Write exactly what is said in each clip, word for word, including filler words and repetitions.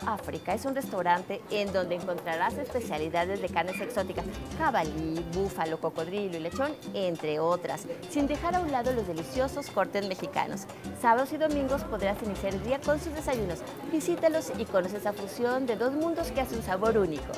África es un restaurante en donde encontrarás especialidades de carnes exóticas, jabalí, búfalo, cocodrilo y lechón, entre otras, sin dejar a un lado los deliciosos cortes mexicanos. Sábados y domingos podrás iniciar el día con sus desayunos. Visítalos y conoce esa fusión de dos mundos que hace un sabor único.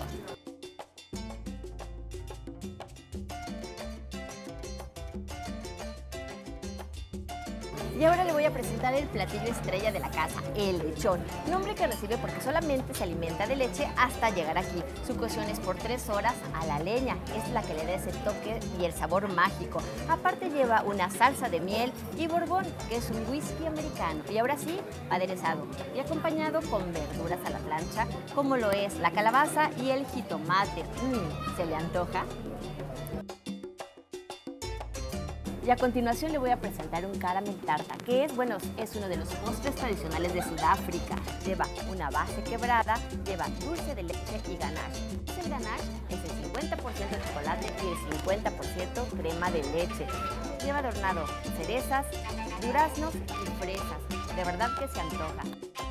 Y ahora le voy a presentar el platillo estrella de la casa, el lechón. Nombre que recibe porque solamente se alimenta de leche hasta llegar aquí. Su cocción es por tres horas a la leña. Es la que le da ese toque y el sabor mágico. Aparte lleva una salsa de miel y borbón, que es un whisky americano. Y ahora sí, aderezado y acompañado con verduras a la plancha, como lo es la calabaza y el jitomate. Mmm, ¿se le antoja? Y a continuación le voy a presentar un caramel tarta, que es, bueno, es uno de los postres tradicionales de Sudáfrica. Lleva una base quebrada, lleva dulce de leche y ganache. El ganache es el cincuenta por ciento de chocolate y el cincuenta por ciento crema de leche. Lleva adornado cerezas, duraznos y fresas. De verdad que se antoja.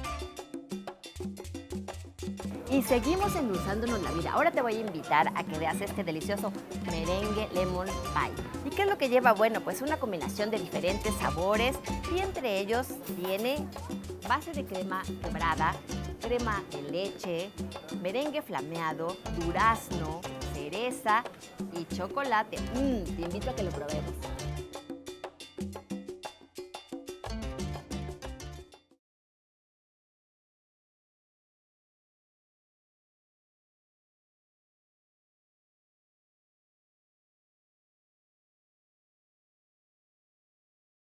Y seguimos endulzándonos la vida. Ahora te voy a invitar a que veas este delicioso merengue lemon pie. ¿Y qué es lo que lleva? Bueno, pues una combinación de diferentes sabores y entre ellos tiene base de crema quebrada, crema de leche, merengue flameado, durazno, cereza y chocolate. Mmm, te invito a que lo probemos.